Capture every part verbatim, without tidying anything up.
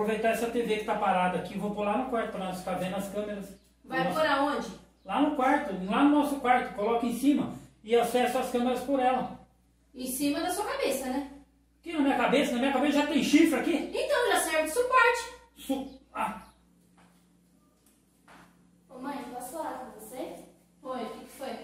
aproveitar essa T V que tá parada aqui, vou pôr lá no quarto para nós ficar vendo as câmeras. Vai nosso... por aonde? Lá no quarto, lá no nosso quarto, coloca em cima e acesso as câmeras por ela. Em cima da sua cabeça, né? Aqui na minha cabeça, na minha cabeça já tem chifre aqui. Então já serve de suporte. Su... Ah. Ô mãe, posso falar com você? Oi, o que, que foi?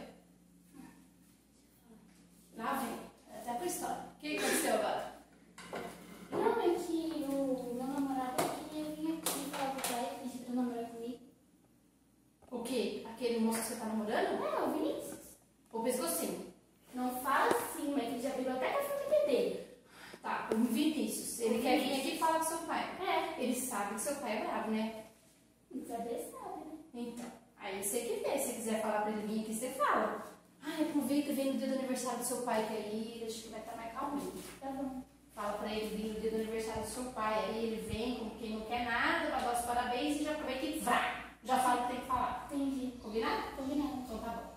Lá vem, até pra história. O que, que aconteceu agora? Não, é que o meu namorado queria vir aqui falar com o pai e pedir pra namorar comigo. O quê? Aquele moço que você tá namorando? Não, o Vinícius. O pescocinho. Não fala assim, mas ele já pegou até com a família dele. Tá, o Vinícius. Ele O quer vir Vinícius. aqui falar com seu pai. É. Ele sabe que seu pai é bravo, né? Não saber sabe, né? Então, aí você que vê. Se quiser falar pra ele vir aqui, você fala. Ai, aproveita e vem no dia do aniversário do seu pai, que aí acho que vai estar mais calminho. Tá bom. Fala pra ele vir no dia do aniversário do seu pai. Aí ele vem como quem não quer nada, pra dar os parabéns e já aproveita e vai. Já fala o que tem que falar. Entendi. Combinado? Combinado. Então tá bom.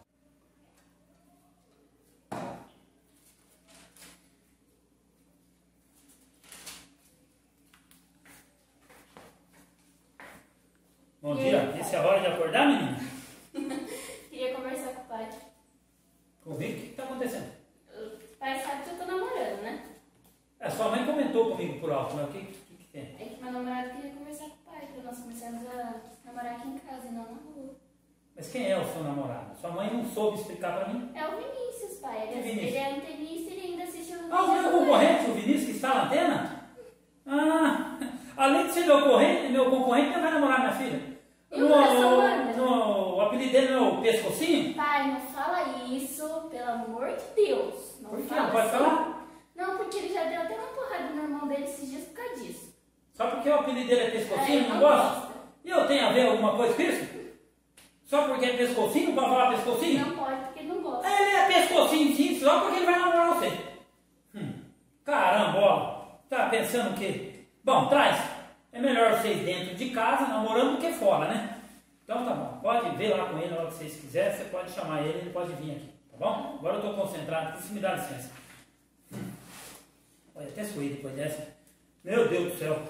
Bom dia, essa é a hora de acordar, menina? Queria conversar com o pai. Comigo? O que está acontecendo? O pai sabe que eu tô namorando, né? A sua mãe comentou comigo por alto, mas o que, que, que tem? É que meu namorado queria conversar com o pai, pra nós começarmos a namorar aqui em casa e não na rua. Mas quem é o seu namorado? Sua mãe não soube explicar pra mim? É o Vinícius, pai. Que Ele, Vinícius? ele é antenista e ele ainda assistiu o Ah, o meu concorrente, o Vinícius, que está na antena? Ah, além de ser meu concorrente, meu concorrente, ele vai namorar minha filha. E o No, coração manda? no, o apelido dele não é o Pescocinho? Pai, não fala isso, pelo amor de Deus. Não Por quê? fala Não pode assim. falar? Não, porque ele já deu até uma porrada no irmão dele esses dias por causa disso. Só porque o apelido dele é Pescocinho, É, não não gosta? gosta. E eu tenho a ver alguma coisa com isso? Só porque é Pescocinho, não pode falar Pescocinho? Não pode, porque ele não gosta. Ele é Pescocinho sim, só porque ele vai namorar você. Hum, caramba, ó. Tá pensando o quê? Bom, traz. É melhor vocês dentro de casa, namorando, do que fora, né? Então tá bom. Pode ver lá com ele, na hora que vocês quiserem. Você pode chamar ele, ele pode vir aqui. Tá bom? Agora eu tô concentrado aqui, se me dá licença. Hum. Olha, até suei depois dessa. Meu Deus do céu.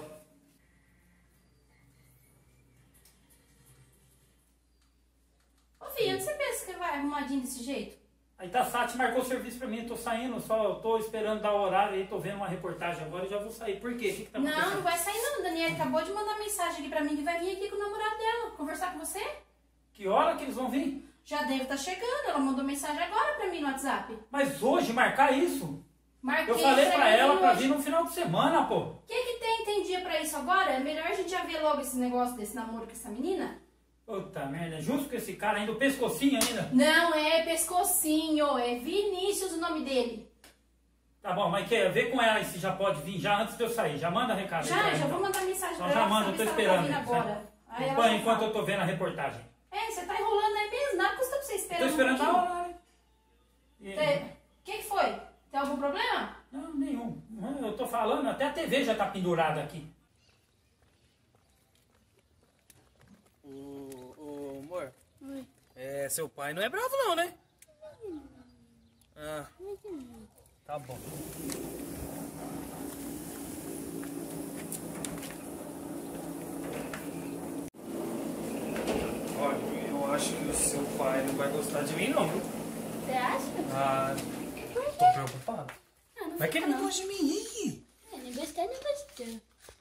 Ô filho, você pensa que vai arrumadinho desse jeito? Aí tá, Sati marcou serviço pra mim, eu tô saindo, só eu tô esperando dar o horário aí, tô vendo uma reportagem agora e já vou sair. Por quê? O que, que tá Não, acontecendo? não vai sair não. Daniela acabou de mandar mensagem aqui pra mim que vai vir aqui com o namorado dela conversar com você. Que hora que eles vão vir? Já deve estar chegando. Ela mandou mensagem agora pra mim no WhatsApp. Mas hoje marcar isso? Marquei Eu falei pra ele ela vir pra hoje. vir no final de semana, pô. O que que tem? Tem dia pra isso agora? É melhor a gente já ver logo esse negócio desse namoro com essa menina? Puta merda, justo com esse cara ainda, o pescocinho ainda. Não é pescocinho, é Vinícius o nome dele. Tá bom, mas quer ver com ela se já pode vir já antes de eu sair. Já manda recado aí pra Já, ela, já então. vou mandar mensagem Então pra já ela. manda, eu saber tô se ela tá esperando. vindo agora. Aí ela Acompanha já enquanto fala. eu tô vendo a reportagem. É, você tá enrolando aí mesmo, nada custa pra você esperar. Tô um esperando a pouquinho. hora. E- O que que foi? Tem algum problema? Não, nenhum. Eu tô falando, até a T V já tá pendurada aqui. Ô, ô, amor, Oi. é, seu pai não é bravo não, né? Ah, tá bom. Olha, eu acho que o seu pai não vai gostar de mim não, viu? Você acha? Ah, Por quê? tô preocupado. Ah, não Mas que fica, ele não não. gosta de mim, e aí? É, nem gostar, nem gostar.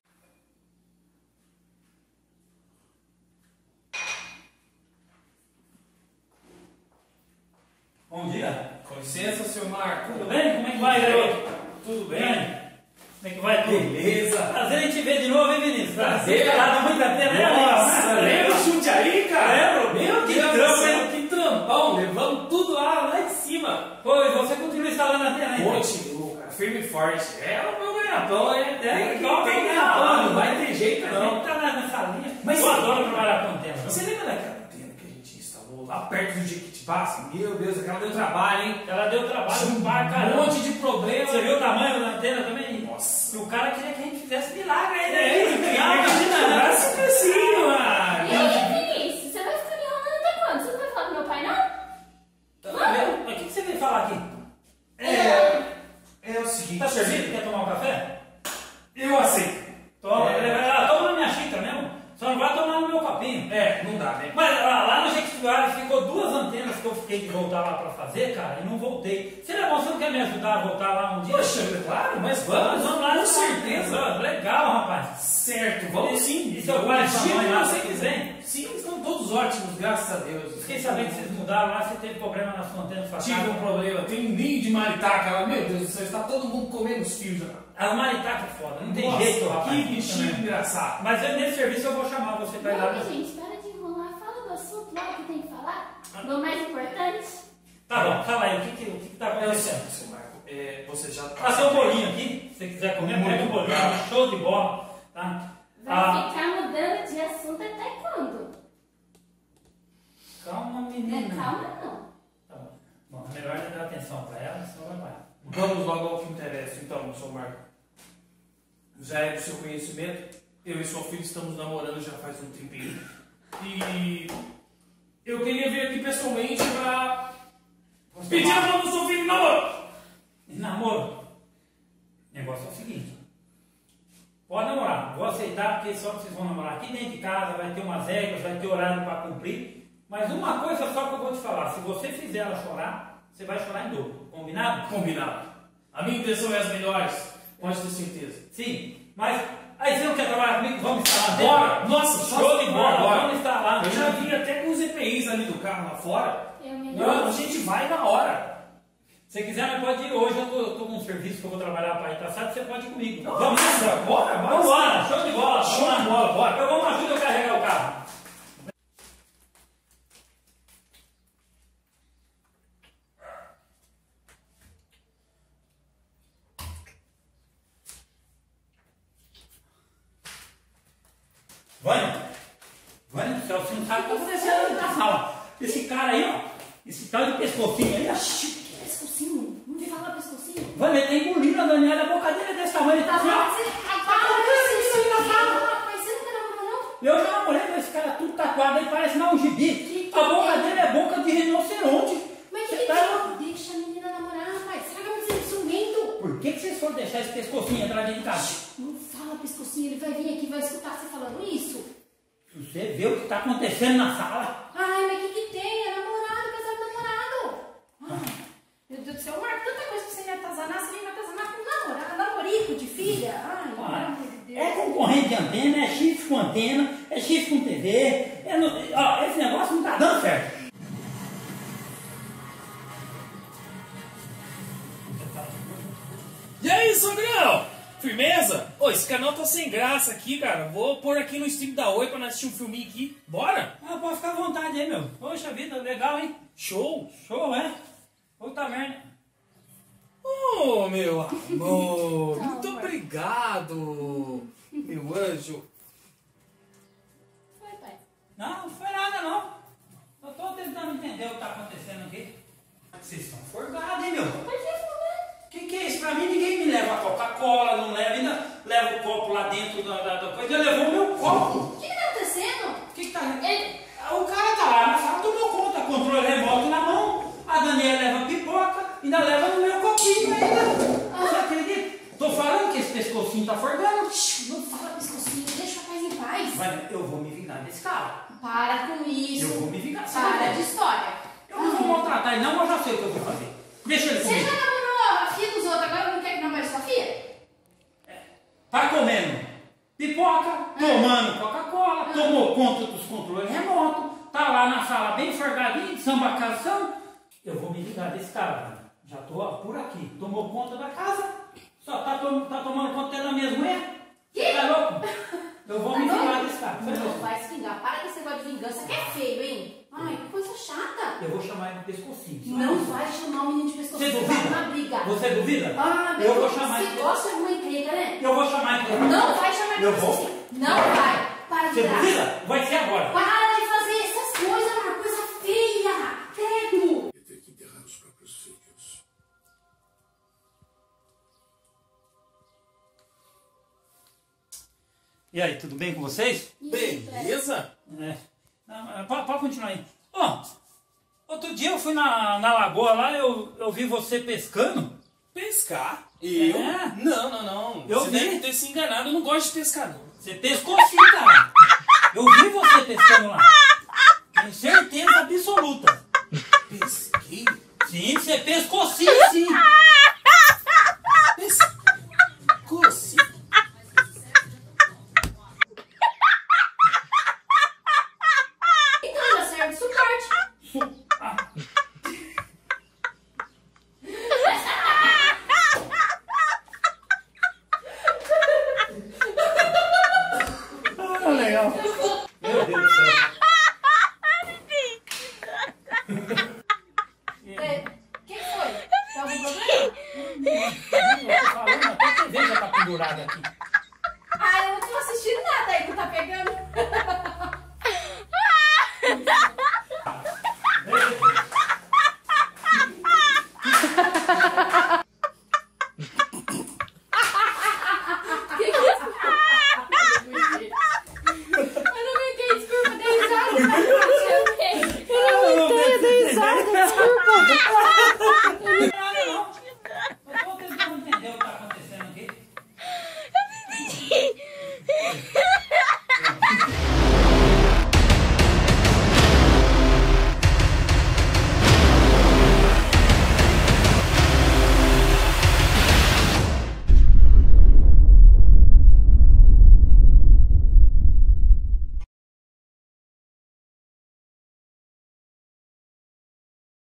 Bom dia. Com licença, senhor Marco. Tudo bem? Como é que vai, garoto? Tudo bem? Como é que vai tudo? Beleza. Prazer em te ver de novo, hein, Vinícius? Prazer. Dá muita pena, né? Nossa, lembra o chute aí, cara? Lembro. Meu Que Deus do trampo, céu, hein? que trampão. Levamos tudo lá, lá em cima. Pô, e você continua instalando a antena ainda? Continua, cara. Firme e forte. É o meu ganha-pão, né? É, Tem que igual tem ganhar ganha-pão, pão. não vai ter jeito, A não. gente tá na- nessa linha. Mas eu sim. adoro trabalhar com antena. Você lembra daquela antena que a gente instalou lá perto do Jequitibá? Meu Deus, aquela deu trabalho, hein? Ela deu trabalho Um pra caramba. monte de problema. Você viu o tamanho da antena também? Nossa. E o cara queria que a gente fizesse milagre aí, É, né? imagina, Imagina, assim, assim, E mano. aí, Vinícius, você vai ficar me enrolando até quando? Você não vai falar com meu pai, não? Tá vendo? Mas o que que você veio falar aqui? É, é o seguinte. Tá servido? Quer tomar um café? Eu aceito. Toma, É. é. toma marquei de voltar lá pra fazer, cara, e não voltei. Seria bom, você não quer me ajudar a voltar lá um dia? Poxa, claro, mas vamos, Vamos lá, com certeza. Legal, rapaz. Certo, vamos sim. E seu pai e sua mãe lá, você você quiser? Sim, estão todos ótimos, graças a Deus. Fiquei sabendo que vocês mudaram lá, você teve problema na sua antena, sua Tive um casa. problema, tem um ninho de maritaca lá, meu Deus do céu, está todo mundo comendo os fios já. A maritaca é foda, não tem Nossa, jeito, rapaz. que bichinho Também. engraçado. Mas eu, nesse serviço eu vou chamar você pra ir lá. Não, gente, para de enrolar. Fala do assunto lá que tem que falar. Do mais importante. Tá bom, fala aí, o que que, o que, que tá É o acontecendo? seguinte, seu Marco, é, você já tá... Passei um bolinho aqui, se você quiser comer, Muito pega um bolinho, obrigado. show de bola, tá? Vai Ah, ficar mudando de assunto até quando? calma, Não, menina. calma não. Tá bom. Bom, é melhor dar atenção pra ela, senão vai parar. Vamos logo ao que interessa, então, seu Marco. Já é do seu conhecimento, eu e sua filha estamos namorando já faz um tempinho. E eu queria vir aqui pessoalmente pra pedir a mão do seu filho em namoro. E namoro? O negócio é o seguinte. Pode namorar, vou aceitar porque só que vocês vão namorar aqui dentro de casa, vai ter umas regras, vai ter horário para cumprir. Mas uma coisa só que eu vou te falar, se você fizer ela chorar, você vai chorar em dobro. Combinado? Combinado. A minha intenção é as melhores, pode ter certeza. Sim, mas aí você não quer trabalhar comigo? Vamos instalar dentro? Bora! Nossa, Show de bola, bora. vamos instalar. Eu já vim até com os E P Is ali do carro lá fora. Eu me Não, a gente vai na hora. Se quiser, mas pode ir hoje, eu tô, eu tô com um serviço que eu vou trabalhar para ir traçado, você pode ir comigo. Nossa, Vamos bora, bora. Vamos embora, show de bola. Show vamos de lá. bola, bora. Eu vou me ajuda a carregar o carro. Vânia, Vânia do céu, você não sabe o que está acontecendo na sala. Esse cara aí, ó, esse tal de pescocinho aí, ó. Que pescocinho? Não me fala pescocinho. Vânia, ele tem engolido a Daniela, a boca dele é desse tamanho. Ele tá assim, ó. Eu já namorei com esse cara tudo tatuado, ele parece não um gibi. A boca dele é boca de rinoceronte. Mas Você que tá... que deixa a menina namorar, rapaz? Será que eu vou ser ciumento? Por que, que vocês foram deixar esse pescocinho entrar dentro de casa? Não fala pescocinho, ele vai vir aqui e vai escutar você falando isso. Você vê o que está acontecendo na sala? Ai, mas o que que tem? É namorado, casado, namorado. Ai, meu Deus do céu, Marco, tanta coisa que você me atazanar, você vem me atazanar com namorado, namorico de filha. Ai, pelo amor de Deus. É concorrente de antena, é X com antena, é X com T V. É no... Ó, esse negócio não tá dando certo. E aí, Sogrão? Firmeza? Ô, esse canal tá sem graça aqui, cara. Vou pôr aqui no stream da Oi pra nós assistir um filminho aqui. Bora? Ah, pode ficar à vontade aí, meu. Poxa vida, legal, hein? Show! Show, é? Puta merda. Oh, meu amor! Tchau, Muito amor. obrigado! Meu anjo! Foi, pai. Não, não foi nada, não. Eu tô tentando entender o que tá acontecendo aqui. Vocês estão forgados, hein, meu? Mas que foi? O que, que é isso? Pra mim ninguém me leva a Coca-Cola, não leva, ainda leva o copo lá dentro da, da, da coisa, já levou o meu copo. O que que tá acontecendo? O que, que tá. Ele... O cara tá lá na sala, tomou conta, controle remoto na mão, a Daniela leva pipoca, ainda leva no meu copinho ainda. Você acredita? Tô falando que esse pescocinho tá forgando. Shhh, não fala pescocinho, deixa o rapaz em paz. Mas eu vou me vingar desse cara. Para com isso. Eu vou me vingar. Para de história. Eu não vou maltratar ele, não, mas eu já sei o que eu vou fazer. Deixa ele Você comigo. já namorou a filha dos outros, agora não quer que namore sua filha? Tá comendo pipoca, tomando Coca-Cola, tomou conta dos controles remotos, tá lá na sala bem forgadinho, samba canção. Eu vou me ligar desse cara, velho. Já tô ó, por aqui. Tomou conta da casa, só tá, tom, tá tomando conta da minha mulher. Que? Tá louco? Eu vou me Tá vingar doido? desse cara. Foi Não louco. vai se vingar. Para com esse negócio de vingança que é feio, hein? Ai, que coisa chata. Eu vou chamar ele de pescocinho. Não vai chamar o menino de Você pescocinho. duvida? Vai uma briga. Você duvida? Ah, meu eu vou Deus, chamar você ele. gosta de uma encrenca, né? Eu vou chamar ele. Não vai chamar de Eu vou. pescocinho. Não vai. Para de Você graça. duvida? Vai ser agora. Para de fazer essas coisas, uma coisa feia. Credo. Ter que enterrar os próprios filhos. E aí, tudo bem com vocês? Beleza? É. Não, pode, pode continuar aí. Ó, outro dia eu fui na, na lagoa lá, eu, eu vi você pescando. Pescar? Eu? É? Não, não, não. Eu Você vi. deve ter se enganado. Eu não gosto de pescar, não. Você pescou sim, cara. Eu vi você pescando lá. Tenho certeza absoluta. Pescar? Sim, você pescocinho, sim. Pescocinho. Então já serve de suporte. Ah, legal. Meu Deus do céu. É, o que foi? Tem algum problema? Eu tô falando, até a T V já tá pendurada aqui. Ah, eu não tô assistindo nada aí, não tá pegando? Que que é isso? Eu não aguentei, desculpa, dei risada. Eu não aguentei, dei risada, desculpa.